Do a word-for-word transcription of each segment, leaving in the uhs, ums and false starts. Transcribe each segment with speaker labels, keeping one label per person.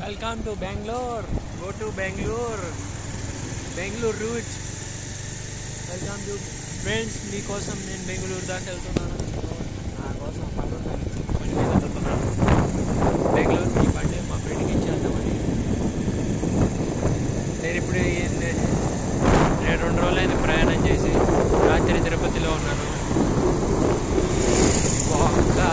Speaker 1: Welcome to Bangalore. Go to Bangalore. Bangalore route. Welcome to friends. మీకోసం నేను బెంగళూరు దాకా వెళ్తున్నాను. నా కోసం పని పని మీద వెళ్తున్నాను. బెంగళూరు మీ బండి మా ఫ్రెండ్కి ఇచ్చేద్దామని. నేను ఇప్పుడు నేను రెండు రోజులైంది ప్రయాణం చేసి రాత్రి తిరుపతిలో ఉన్నాను. బాగా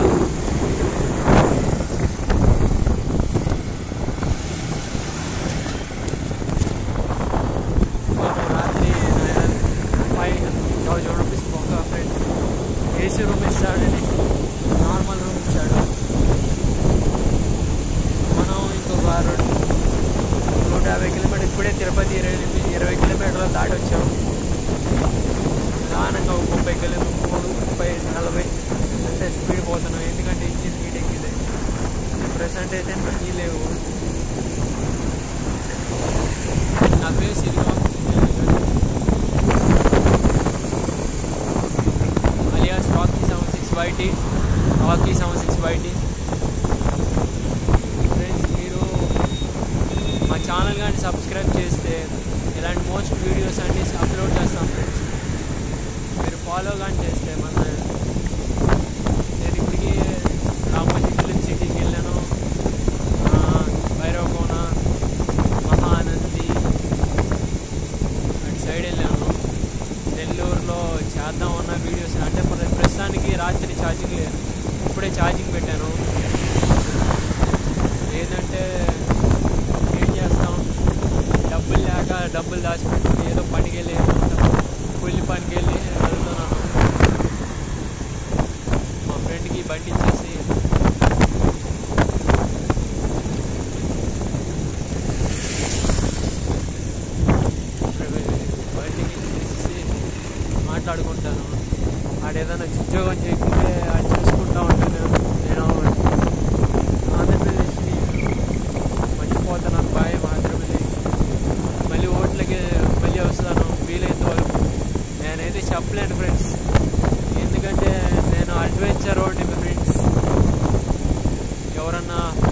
Speaker 1: ఏసీ రూమ్ ఇస్తాడని నార్మల్ రూమ్ ఇచ్చాడు. మనం ఇంకొక నూట యాభై కిలోమీటర్ ఇప్పుడే తిరుపతి ఇరవై ఇరవై కిలోమీటర్లు దాటి వచ్చాము. నిదానంగా ఒక ముప్పై కిలోమీటర్ మూడు ముప్పై నలభై అంటే స్పీడ్ పోతున్నాం. ఎందుకంటే ఇంజిన్ హీట్ ఎక్కింది. ప్రెసెంట్ అయితే మనీ లేవు. నా ఫేస్ ఇది Rocky seven six Y T Rocky seven six Y T friends, మీరు మా ఛానల్ కానీ సబ్స్క్రైబ్ చేస్తే ఇలాంటి మోస్ట్ వీడియోస్ అన్నీ అప్లోడ్ చేస్తాం ఫ్రెండ్స్. మీరు ఫాలో కానీ చేస్తే మన నేను ఇప్పటికీ రామోజీ ఫిలిం సిటీకి వెళ్ళాను, భైరవకోన, మహానంది అటు సైడ్ వెళ్ళాను. నెల్లూరులో చేద్దామన్న వీడియోస్ అంటే ప్రస్తుతానికి రాత్రి ఛార్జింగ్ లేదు. ఇప్పుడే ఛార్జింగ్ పెట్టాను. ఏంటంటే ఏం చేస్తాం, డబ్బులు లేక డబ్బులు దాచిపెట్టుకుని ఏదో పనికి వెళ్ళి కూలి పనికి వెళ్ళి వెళ్తున్నాను. మా ఫ్రెండ్కి బండి ఇచ్చేసి బండికి ఇచ్చేసి మాట్లాడుకుంటాను. ఆడ ఏదైనా ఉద్యోగం చేయకుంటే అది చూసుకుంటా ఉంటాను. నేను ఆంధ్రప్రదేశ్ని మర్చిపోతున్నాను. బాయ్ ఆంధ్రప్రదేశ్. మళ్ళీ ఓట్లకి మళ్ళీ వస్తాను వీలైనంత వరకు. నేనైతే చెప్పలేను ఫ్రెండ్స్, ఎందుకంటే నేను అడ్వెంచర్ రోడ్ని ఫ్రెండ్స్. ఎవరన్నా